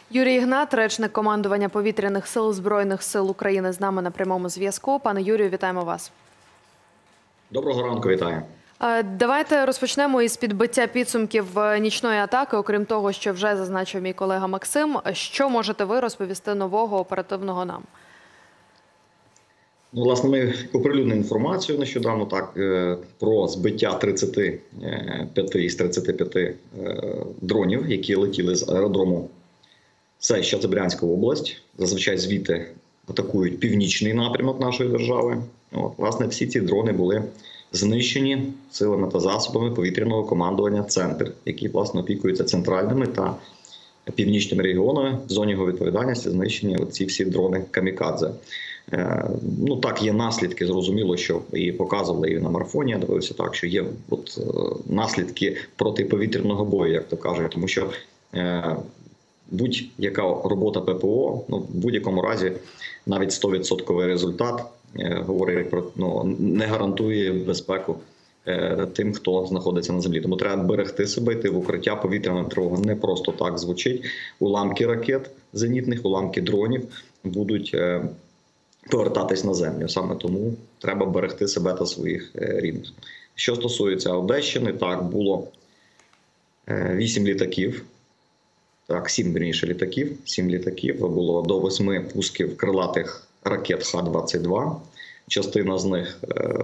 Юрій Ігнат, речник командування Повітряних сил Збройних сил України, з нами на прямому зв'язку. Пане Юрію, вітаємо вас. Доброго ранку, вітаю. Давайте розпочнемо із підбиття підсумків нічної атаки. Окрім того, що вже зазначив мій колега Максим, що можете ви розповісти нового, оперативного нам? Ну, власне, ми оприлюднили інформацію нещодавно про збиття 35 із 35 дронів, які летіли з аеродрому Сеща-Брянська область. Зазвичай звідти атакують північний напрямок нашої держави. Власне, всі ці дрони були знищені силами та засобами повітряного командування «Центр», які, власне, опікуються центральними та північними регіонами. В зоні його відповідальності знищені ці всі дрони «Камікадзе». Ну, так, є наслідки, зрозуміло, що і показували і на марафоні, я дивився так, що є наслідки протиповітряного бою, як то кажуть, тому що будь-яка робота ППО, в будь-якому разі навіть 100% результат говорить про, не гарантує безпеку тим, хто знаходиться на землі. Тому треба берегти себе, йти в укриття. Повітряна тривога не просто так звучить. Уламки ракет зенітних, уламки дронів будуть повертатись на землю. Саме тому треба берегти себе та своїх рідних. Що стосується Одещини, так, було 8 літаків. Так, 7 літаків. 7 літаків. Було до 8 пусків крилатих ракет Х-22. Частина з них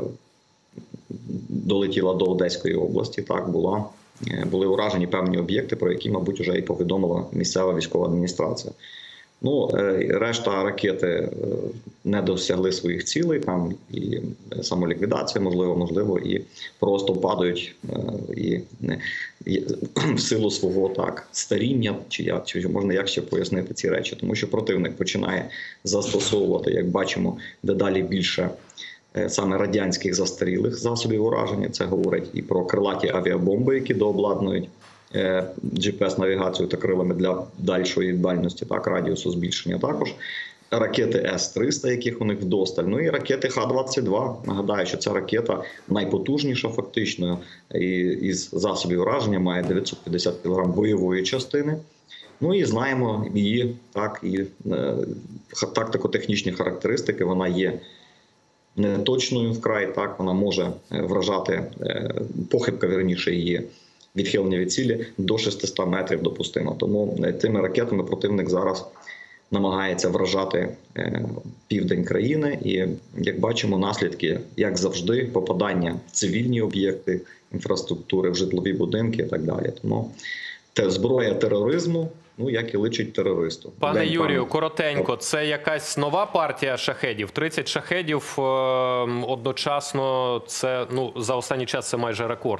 долетіла до Одеської області. Так, були уражені певні об'єкти, про які, мабуть, вже і повідомила місцева військова адміністрація. Ну, решта ракети не досягли своїх цілей, там і самоліквідація, можливо, і просто падають і в силу свого старіння, чи можна як ще пояснити ці речі. Тому що противник починає застосовувати, як бачимо, дедалі більше саме радянських застарілих засобів ураження. Це говорить і про крилаті авіабомби, які дообладнують GPS-навігацію та крилами для дальшої дальності, радіусу збільшення також. Ракети С-300, яких у них вдосталь. Ну і ракети Х-22. Нагадаю, що ця ракета найпотужніша фактично із засобів ураження, має 950 кг бойової частини. Ну і знаємо її тактико-технічні характеристики. Вона є неточною вкрай, вона може вражати, похибка, вірніше, її відхилення від цілі до 600 метрів допустимо. Тому тими ракетами противник зараз намагається вражати південь країни. І, як бачимо, наслідки, як завжди, попадання в цивільні об'єкти, інфраструктури, в житлові будинки і так далі. Тому зброя тероризму, як і личить терористу. Пане Юрію, коротенько, це якась нова партія шахедів? 30 шахедів одночасно, це, за останній час це майже рекорд.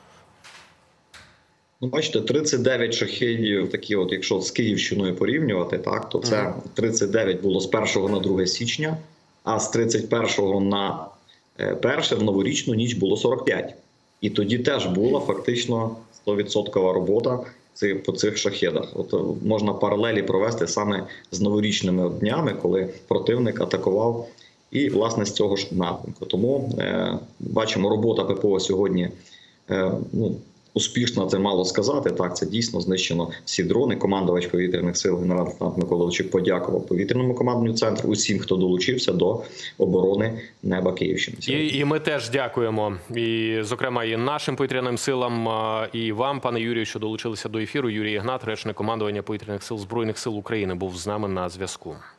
Бачите, 39 шахедів, такі якщо з Київщиною порівнювати, то це 39 було з 1 на 2 січня, а з 31 на 1 в новорічну ніч було 45. І тоді теж була фактично 100% робота по цих шахедах. Можна паралелі провести саме з новорічними днями, коли противник атакував і, власне, з цього ж напрямку. Тому бачимо, робота ППО сьогодні, успішно, це мало сказати. Так, це дійсно знищено всі дрони. Командувач повітряних сил генерал-лейтенант Микола Лучик подякував повітряному командному центру, усім, хто долучився до оборони неба Київщини. І ми теж дякуємо, і, зокрема, і нашим повітряним силам, і вам, пане Юрію, що долучилися до ефіру. Юрій Ігнат, речник командування повітряних сил Збройних сил України, був з нами на зв'язку.